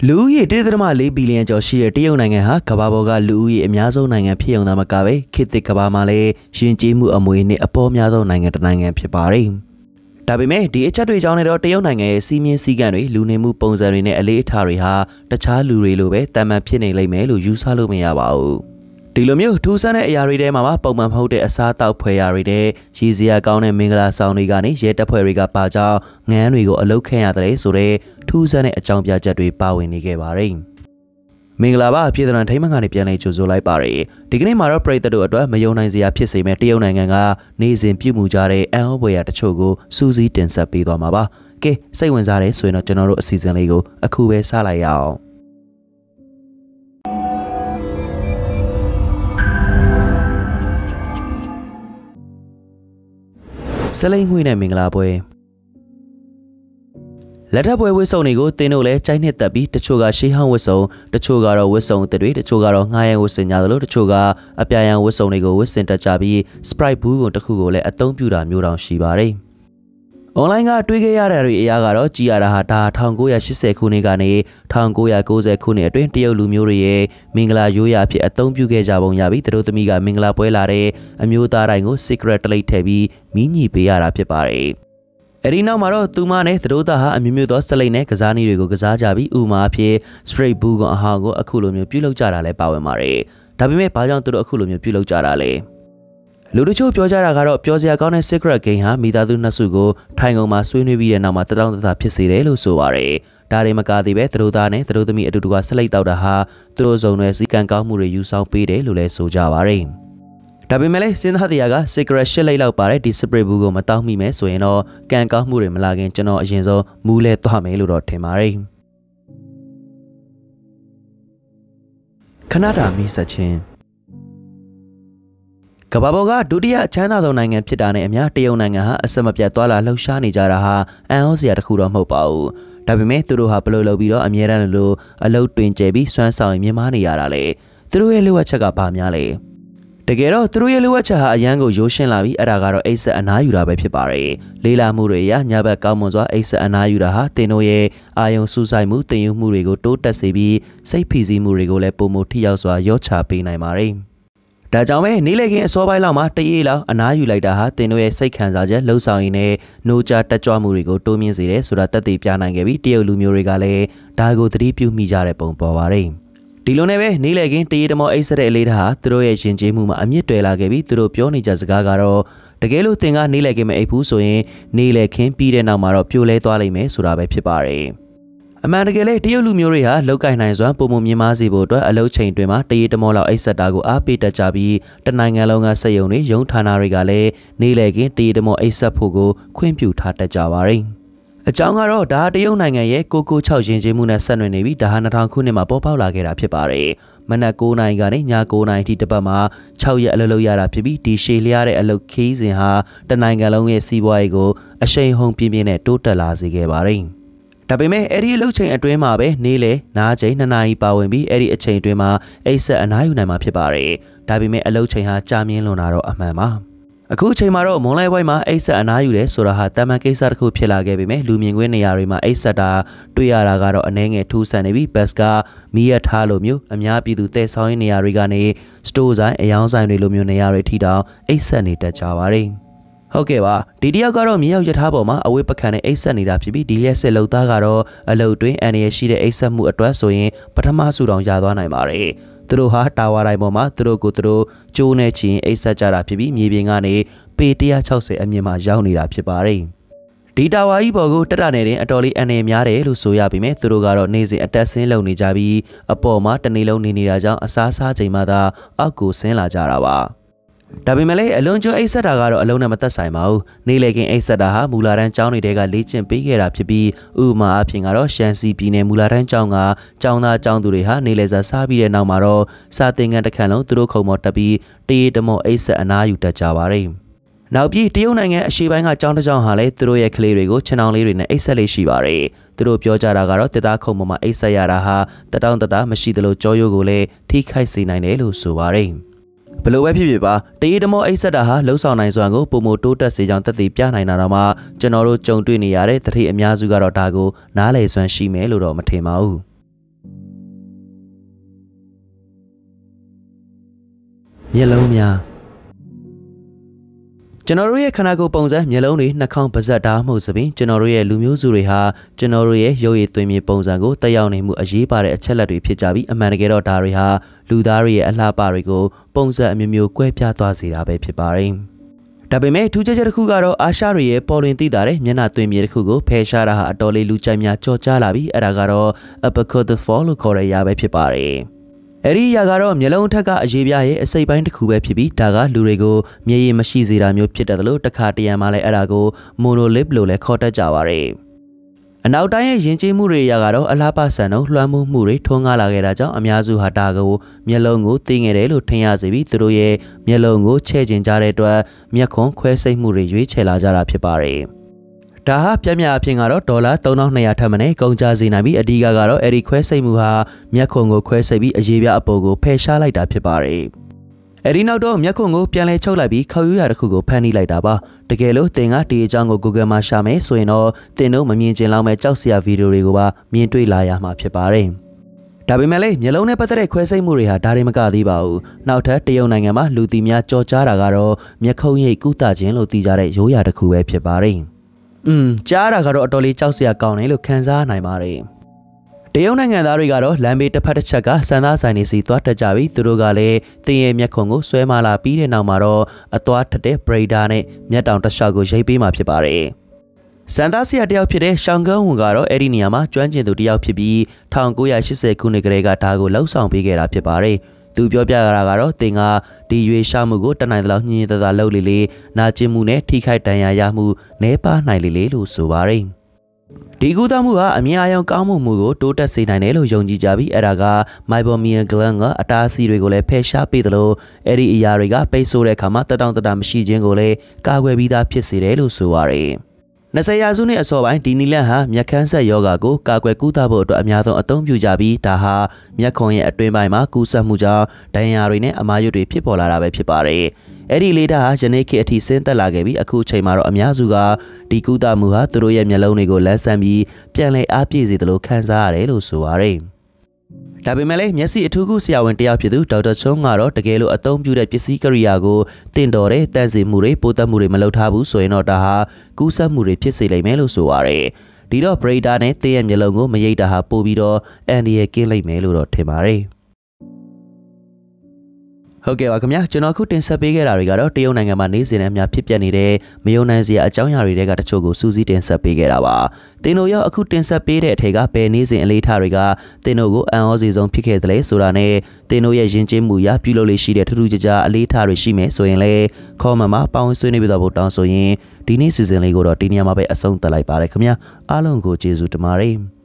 လူဦးရေ1.4 ဘီလီယံကျော်ရှိတဲ့တရုတ်နိုင်ငံဟာကမ္ဘာပေါ်ကလူဦးရေအများဆုံးနိုင်ငံဖြစ်ုံသာမကပဲခေတ်သစ်ကမ္ဘာမှာလည်းယဉ်ကျေးမှုအမွေနဲ့အပေါ်များသောနိုင်ငံတစ်နိုင်ငံဖြစ်ပါတယ်။ဒါပေမဲ့ဒီအချက်တွေကြောင့်လည်းတော့တရုတ်နိုင်ငံရဲ့စီးမြင်စည်းကမ်းတွေလူနေမှုပုံစံတွေနဲ့အလေးအထားတွေဟာတခြားလူတွေလိုပဲတာမန်ဖြစ်နေလိမ့်မယ်လို့ယူဆလို့မရပါဘူး။ဒီလိုမျိုးထူးဆန်းတဲ့အရာတွေထဲမှာပုံမှန်မဟုတ်တဲ့အစားအသောက်ဖွယ်ရာတွေနဲ့ရည်စရာကောင်းတဲ့မင်္ဂလာဆောင်တွေကနေရဲတပ်ဖွဲ့တွေကပါကြောင်းငန်းတွေကိုအလုတ်ခန့်ရတယ်ဆိုတဲ့ထူးဆန်းတဲ့အကြောင်းပြချက်တွေပါဝင်နေခဲ့ပါတယ်။မင်္ဂလာပါပြည်သူ့ထိန်းမှန်ကနေပြန်လည်ကြိုဆိုလိုက်ပါရစေ။ဒီကနေ့မှာတော့ပရိသတ်တို့အတွက်မယုံနိုင်စရာဖြစ်စေမဲ့တရုတ်နိုင်ငံကနေစဉ်ပြုမှုကြတဲ့အံ့ဩဖွယ်ရာတချို့ကိုစူးစီးတင်ဆက်ပေးသွားမှာပါ။ကဲစိတ်ဝင်စားတယ်ဆိုရင်တော့ကျွန်တော်တို့အစီအစဉ်လေးကိုအခုပဲစလိုက်ရအောင်။ဆလိန်ငွေနဲ့မင်္ဂလာပွဲလက်ထပ်ပွဲဝစ်စုံတွေကိုတင်းတို့လည်းကြိုက်နှစ်သက်ပြီးတချို့ကရှေးဟောင်းဝစ်စုံတချို့ကတော့ဝစ်စုံအသစ်တွေတချို့ကတော့ငှားရန်ဝစ်စင်ကြသလိုတချို့ကအပြာရန်ဝစ်စုံတွေကိုဝစ်စင်တက်ကြပြီး Sprite ဘူးကိုတစ်ခုကိုလည်းအသုံးပြုတာမျိုးတောင်ရှိပါတယ်။ online ကတွေးခဲ့ရတဲ့တွေအရာကတော့ကြည်ရတာဟာဒါ1980ခုနှစ်ကနေ1990ခုနှစ်အတွင်းတရုတ်လူမျိုးတွေရဲ့မင်္ဂလာရိုးရာဖြစ်အသုံးပြုခဲ့ကြပုံရပြီးသူတို့သမီးကမင်္ဂလာပွဲလာတဲ့အမျိုးသားတိုင်းကို secret တလိပ်ထည့်ပြီးမီးညှိပေးရတာဖြစ်ပါတယ်။အဲဒီနောက်မှာတော့သူမနဲ့သူတို့သားဟာအမျိုးမျိုးသောစလိတ်နဲ့ကစားနည်းတွေကိုကစားကြပြီးဥမာအဖြစ် straight ဘူးကအဟောင်းကိုအခုလိုမျိုးပြုလုပ်ကြတာလည်းပါဝင်ပါတယ်။ဒါပေမဲ့ဘာကြောင့်သူတို့အခုလိုမျိုးပြုလုပ်ကြတာလဲ။လူတို့ချို့ပြောကြတာကတော့ပြောစရာကောင်းတဲ့ secret game ဟာမိသားစုနှစ်စုကိုထိုင်ကုန်မှာဆွေးနွေးပြီးတဲ့နောက်မှာတတောင်းတသားဖြစ်စေတယ်လို့ဆိုပါတယ်။ဒါတွေမကသေးပဲသူတို့သားနဲ့သူတို့သမီးအတူတူကဆက်လိုက်တော့တာဟာသူတို့စုံတွေစီကံကောင်းမှုတွေယူဆောင်ပေးတယ်လို့လည်းဆိုကြပါတယ်။ဒါပေမဲ့လည်းစဉ်းစားတရားက secret ရှစ်လိုက်လောက်ပါတဲ့ဒီ spray ဘူးကိုမတောင်းမိမယ်ဆိုရင်တော့ကံကောင်းမှုတွေမလာခင်ကျွန်တော်အရင်ဆုံးမူးလဲသွားမယ်လို့တော့ထင်ပါတယ်။ခဏတာမိဆက်ချင်းကမ္ဘာပေါ်ကဒုတိယအချမ်းသာဆုံးနိုင်ငံဖြစ်တာနဲ့အများတရုတ်နိုင်ငံဟာအဆက်မပြတ်သွားလာလှုပ်ရှားနေကြတာဟာအံ့ဩစရာတစ်ခုတော့မဟုတ်ပါဘူး။ဒါပေမဲ့သူတို့ဟာဘလို့လုပ်ပြီးတော့အမြဲတမ်းလိုအလုတ်တွင်ကျဲပြီးစွမ်းဆောင်ရင်မြင်မာနေရတာလေ။သူတို့ရဲ့လိုအပ်ချက်ကဘာများလဲ။တကယ်တော့သူတို့ရဲ့လိုအပ်ချက်ဟာအရန်ကိုရိုးရှင်းလာပြီးအဲ့ဒါကတော့အိတ်ဆက်အနားယူတာပဲဖြစ်ပါတယ်။လေးလာမှုတွေအရညဘက်ကောင်းမွန်စွာအိတ်ဆက်အနားယူတာဟာတင်တို့ရဲ့အာယုံစူးစိုက်မှုတင်ယူမှုတွေကိုတိုးတက်စေပြီးစိတ်ဖိစီးမှုတွေကိုလည်းပုံမထိရောက်စွာရော့ချပေးနိုင်ပါတယ်။ဒါကြောင့်ပဲနေလေခင်အစောပိုင်းလောက်မှာတရေလောက်အနားယူလိုက်တာဟာတင်တို့ရဲ့စိတ်ခံစားချက်လှုပ်ဆောင်ရင်းနဲ့နှိုးချတက်ကြွမှုတွေကိုတိုးမြင့်စေတယ်ဆိုတာသက်သေပြနိုင်ခဲ့ပြီးတရုတ်လူမျိုးတွေကလည်းဒါကိုသတိပြုမိကြတဲ့ပုံပေါ်ပါတယ်။ဒီလိုနဲ့ပဲနေလေခင်တရေတမောအိတ်ဆက်တဲ့အလေးထားဟာသူတို့ရဲ့ယဉ်ကျေးမှုမှာအမြင့်တွယ်လာခဲ့ပြီးသူတို့ပြောနေကြစကားကတော့တကယ်လို့တင်ကနေလေခင်မအိတ်ဘူးဆိုရင်နေလေခင်ပြီးတဲ့နောက်မှာတော့ပြိုလဲသွားလိမ့်မယ်ဆိုတာပဲဖြစ်ပါတယ်။အမှန်တကယ်လေတရုတ်လူမျိုးတွေဟာလောက်ကင်နိုင်စွာပုံမမြင်မာစေဖို့အတွက်အလုပ်ချိန်တွင်မှာတရေတမောလောက်အိတ်ဆက်တာကိုအားပေးတတ်ကြပြီးတနိုင်ငံလုံးကစက်ရုံတွေရုံးဌာနတွေကလည်းနေလေကင်းတရေတမောအိတ်ဆက်ဖို့ကိုခွင့်ပြုထားတတ်ကြပါတယ်။အကြောင်းကတော့ဒါတရုတ်နိုင်ငံရဲ့6ယဉ်ကျေးမှုနဲ့ဆက်နွယ်နေပြီးဒါဟာ2000ခုနှစ်မှာပေါ်ပေါက်လာခဲ့တာဖြစ်ပါတယ်။မနက်9:00နာရီကနေည9:00နာရီထိတစ်ပတ်မှာ6ရက်အလုပ်လုပ်ရတာဖြစ်ပြီးဒီရှည်လျားတဲ့အလုပ်ခီးစဉ်ဟာတနိုင်ငံလုံးရဲ့စီးပွားရေးကိုအရှိန်ဟုန်ပြင်းပြင်းနဲ့တိုးတက်လာစေခဲ့ပါတယ်။ဒါပေမဲ့အဲ့ဒီအလုပ်ချိန်အတွင်းမှာပဲနေလေနားချိန်2နာရီပါဝင်ပြီးအဲ့ဒီအချိန်အတွင်းမှာအိတ်ဆက်အနားယူနိုင်မှာဖြစ်ပါတယ်။ဒါပေမဲ့အလုပ်ချိန်ဟာကြာမြင့်လွန်တာတော့အမှန်ပါ။အခုချိန်မှာတော့မွန်လိုက်ပွဲမှာအိတ်ဆက်အနားယူတယ်ဆိုတာဟာတာမန်ကိစ္စတစ်ခုဖြစ်လာခဲ့ပေမဲ့လူမြင်ကွင်းနေရာတွေမှာအိတ်ဆက်တာတွေ့ရတာကတော့အနည်းငယ်ထူးဆန်းနေပြီးဘတ်ကမီးရထားလိုမျိုးအများပြည်သူတည်ဆောင်ရေးနေရာတွေကနေစတိုးဆိုင်အယောင်းဆိုင်တွေလိုမျိုးနေရာတွေထိတောင်အိတ်ဆက်နေတတ်ကြပါတယ်။ဟုတ်ကဲ့ပါဒီတယောက်ကတော့မြေရောက်ရထားပေါ်မှာအဝေးပကံနဲ့အိတ်ဆက်နေတာဖြစ်ပြီးဒီရက်စစ်လုံသားကတော့အလုတ်တွင်အန်ရရှိတဲ့အိတ်ဆက်မှုအတွက်ဆိုရင်ပထမစုတောင်ရသွားနိုင်ပါတယ်သူတို့ဟာတာဝါတိုင်းပေါ်မှာသူတို့ကိုသူတို့ကျိုးနဲ့ချင်အိတ်ဆက်ကြတာဖြစ်ပြီးမြေပြင်ကနေပေ160အမြင့်မှာရောက်နေတာဖြစ်ပါတယ်ဒီတာဝါကြီးပေါ်ကိုတက်တာနေတဲ့အတော်လေးအန်ရများတယ်လို့ဆိုရပေမဲ့သူတို့ကတော့နေ့စဉ်အတက်ဆင်းလုံနေကြပြီးအပေါ်မှာတနေ့လုံးနေနေတာကြောင့်အစားစားချိန်မှသာအောက်ကိုဆင်းလာကြတာပါဒါပေမဲ့လည်းအလွန်ကျွန်းအိတ်ဆက်တာကတော့အလုံးနဲ့မသက်ဆိုင်ပါဘူး။နေလေခင်အိတ်ဆက်တာဟာမူလာတန်းကျောင်းတွေကလေ့ကျင့်ပေးခဲ့တာဖြစ်ပြီးဥပမာအဖြစ်ကတော့ရှန်စီပြည်နယ်မူလာတန်းကျောင်းကကျောင်းသားကျောင်းသူတွေဟာနေလေစာစားပြီးတဲ့နောက်မှာတော့စာသင်ခန်းတစ်ခန်းလုံးသူတို့ခုံမော်တက်ပြီးတရေတမောအိတ်ဆက်အနားယူတတ်ကြပါတယ်။နောက်ပြီးတရုတ်နိုင်ငံအရှေ့ပိုင်းကကျောင်းတစ်ကျောင်းဟာလည်းသူတို့ရဲ့ကလေးတွေကိုခြံအောင်လေးတွေနဲ့အိတ်ဆက်လေးရှိပါတယ်။သူတို့ပြောကြတာကတော့တစ်သားခုံပေါ်မှာအိတ်ဆက်ရတာဟာတတောင်းတသားမရှိသလိုကြောရိုးကိုလည်းထိခိုက်စေနိုင်တယ်လို့ဆိုပါတယ်။ဘလို့ပဲဖြစ်ဖြစ်ပါတရေတမောအိတ်ဆက်တာဟာလှုပ်ဆောင်နိုင်စွာကိုပုံမတိုးတက်စေကြောင်းသက်သေပြနိုင်တာတော့မှကျွန်တော်တို့ကြုံတွေ့နေရတဲ့တတိအများစုကတော့ဒါကိုနားလည်စွမ်းရှိမယ်လို့တော့မထင်ပါဘူးမျက်လုံးများကျွန်တော်တို့ရဲ့ခန္ဓာကိုယ်ပုံစံမျက်လုံးတွေနှာခေါင်းပါးစပ်ဓာတ်မှုဆိုပြီးကျွန်တော်တို့ရဲ့လူမျိုးစုတွေဟာကျွန်တော်တို့ရဲ့ရုပ်ရည်သွေးမြေပုံစံကိုတက်ရောက်နေမှုအရေးပါတဲ့အချက်လက်တွေဖြစ်ကြပြီးအမှန်တကယ်တော့ဒါတွေဟာလူသားတွေရဲ့အလှပတွေကိုပုံစံအမျိုးမျိုးကွဲပြားသွားစေတာပဲဖြစ်ပါတယ်။ဒါပေမဲ့ထူးခြားချက်တစ်ခုကတော့အာရှတွေရဲ့ပေါ်လွင်သိတာတဲ့မျက်နှာသွေးမြေတစ်ခုကိုဖယ်ရှားတာဟာအတော်လေးလူကြိုက်များကြော်ကြားလာပြီးအဲ့ဒါကတော့ uppercutလို့ခေါ်တဲ့အရာပဲဖြစ်ပါတယ်။အဲ့ဒီအရာကတော့မျက်လုံးထက်ကအရေးပြားရဲ့အစိပ်ပိုင်းတစ်ခုပဲဖြစ်ပြီးဒါကလူတွေကိုမျက်ရည်မရှိစေတာမျိုးဖြစ်တယ်လို့တစ်ခါတရံမှလည်းအဲ့ဒါကို monolip လို့လည်းခေါ်တတ်ကြပါတယ်။အနောက်တိုင်းရဲ့ယဉ်ကျေးမှုတွေအရာကတော့အလားပါဆန်တော့လွှမ်းမိုးမှုတွေထွန်းကားလာခဲ့တာကြောင့်အများစုဟာဒါကိုမျက်လုံးကိုသိငယ်တယ်လို့ထင်ရစေပြီးသူတို့ရဲ့မျက်လုံးကိုချဲ့ကျင်ကြတဲ့အတွက်မျက်ခွန်ခွဲစိတ်မှုတွေရွေးချယ်လာကြတာဖြစ်ပါတယ်။ဒါဟာပြပြအဖြစ်ကတော့ဒေါ်လာ3200ထပ်မံကုန်ကျစေနိုင်ပြီးအဓိကကတော့အဲ့ဒီခွဲစိတ်မှုဟာမျက်ခွန်ကိုခွဲစိတ်ပြီးအရေးပြအပေါ်ကိုဖယ်ရှားလိုက်တာဖြစ်ပါတယ်။အဲ့ဒီနောက်တော့မျက်ခွန်ကိုပြန်လဲချုပ်လိုက်ပြီးခေါက်ရွရတစ်ခုကိုဖန်တီးလိုက်တာပါ။တကယ်လို့သင်ကဒီအကြောင်းကို Google မှာရှာမယ်ဆိုရင်တော့သင်တို့မမြင်ချင်လောက်မဲ့ကြောက်စရာဗီဒီယိုတွေကိုပါမြင်တွေ့လာရမှာဖြစ်ပါတယ်။ဒါပေမဲ့လည်းမျက်လုံးနဲ့ပတ်သက်တဲ့ခွဲစိတ်မှုတွေဟာဒါတွေမကသေးပါဘူး။နောက်ထပ်တရုတ်နိုင်ငံမှာလူတီများကြော်ကြားတာကတော့မျက်ခုံးရိပ်ကုသခြင်းလို့သိကြတဲ့ရိုးရာတစ်ခုပဲဖြစ်ပါတယ်။ကြားတာကတော့အတော်လေးကြောက်စရာကောင်းတယ်လို့ခံစားနိုင်ပါတယ်။တရုတ်နိုင်ငံသားတွေကတော့လမ်းဘေးတစ်ဖက်တစ်ချက်ကစံသားဆိုင်တွေစီသွားတက်ကြပြီးသူတို့ကလည်းတင်ရဲ့မျက်ခုံကိုဆွဲမလာပြီးတဲ့နောက်မှာတော့အသွားထက်တဲ့ brader နဲ့မျက်တောင်တစ်လျှောက်ကိုရိပ်ပေးမှာဖြစ်ပါတယ်။စံသားဆရာတယောက်ဖြစ်တဲ့ရှောင်းကုန်းဝန်ကတော့အဲ့ဒီနေရာမှာကျွမ်းကျင်သူတယောက်ဖြစ်ပြီး1980ခုနှစ်ကလေးကဒါကိုလှုပ်ဆောင်ပေးခဲ့တာဖြစ်ပါတယ်။သူပြောပြရတာကတော့တင်ကဒီရွေးရှာမှုကိုတနိုင်သလောက်ညင်သာလှုပ်လေနာကျင်မှုနဲ့ထိခိုက်ဒဏ်ရာရမှုနဲပါနိုင်လေလို့ဆိုပါတယ်ဒီကုသမှုဟာအမြင်အာရုံကောင်းမှုကိုတိုးတက်စေနိုင်တယ်လို့ယုံကြည်ကြပြီးအဲ့ဒါက meibomian gland ကအတားအဆီးတွေကိုလည်းဖယ်ရှားပေးတယ်လို့အဲ့ဒီအရာတွေကပိတ်ဆို့တဲ့အခါမှာတတောင့်တတမရှိခြင်းကိုလည်းကာကွယ်ပြီးသားဖြစ်စေတယ်လို့ဆိုပါတယ်20ရာစုနှစ်အစောပိုင်းဒီနီလန်ဟာမျက်ခမ်းဆက်ယောဂါကိုကာကွယ်ကုသဖို့အတွက်အများဆုံးအသုံးပြုကြပြီးဒါဟာမျက်ခွန်ရဲ့အတွင်းပိုင်းမှာကူးစက်မှုကြောင့်ဒဏ်ရာတွေနဲ့အမာရွတ်တွေဖြစ်ပေါ်လာတာပဲဖြစ်ပါတယ်။အဲ့ဒီလေဓာတ်ဟာယနေ့ခေတ်အထိဆင်းသက်လာခဲ့ပြီးအခုချိန်မှာတော့အများစုကဒီကုသမှုဟာသူတို့ရဲ့မျက်လုံးတွေကိုလန်းဆန်းပြီးပြန်လည်အားပြည့်စေတယ်လို့ခံစားရတယ်လို့ဆိုပါတယ်။ဒါပေမဲ့လည်းမျက်စိအထူးကုဆရာဝန်တယောက်ဖြစ်သူဒေါက်တာချုံးကတော့တကယ်လို့အသုံးပြုတဲ့ပစ္စည်းကိရိယာကိုတင့်တော်တဲ့တန့်စင်မှုတွေပိုးသက်မှုတွေမလုပ်ထားဘူးဆိုရင်တော့ဒါဟာကူးစက်မှုတွေဖြစ်စေလိမ့်မယ်လို့ဆိုပါတယ်။ဒီတော့ brader နဲ့သင်ရဲ့မျက်လုံးကိုမရိပ်တာဟာပို့ပြီးတော့အန်ဒီရဲ့ကင်းလိမ့်မယ်လို့တော့ထင်ပါတယ်။ဟုတ်ကဲ့ပါခင်ဗျာကျွန်တော်အခုတင်ဆက်ပေးခဲ့တာတွေကတော့တရုတ်နိုင်ငံမှာနေစဉ်နဲ့အများဖြစ်ပျက်နေတဲ့မယုံနိုင်စရာအကြောင်းအရာတွေကတချို့ကိုစူးစီးတင်ဆက်ပေးခဲ့တာပါတင်တို့ရောအခုတင်ဆက်ပေးတဲ့အထက်ကဘယ်နေစဉ်အလေးထားတွေကတင်တို့ကိုအံ့ဩစေဆုံးဖြစ်ခဲ့တယ်လဲဆိုတာနဲ့တင်တို့ရဲ့ယဉ်ကျေးမှုအရပြုလုပ်လေးရှိတဲ့ထူးထူးခြားခြားအလေးထားတွေရှိမယ်ဆိုရင်လည်းခေါ်မှမှာပေါင်းဆွေးနွေးပြတော့ဖို့တောင်းဆိုရင်ဒီနေ့စီစဉ်လေးကိုတော့ဒီနေရာမှာပဲအဆုံးသတ်လိုက်ပါရခင်ဗျာအားလုံးကိုကျေးဇူးတင်ပါတယ်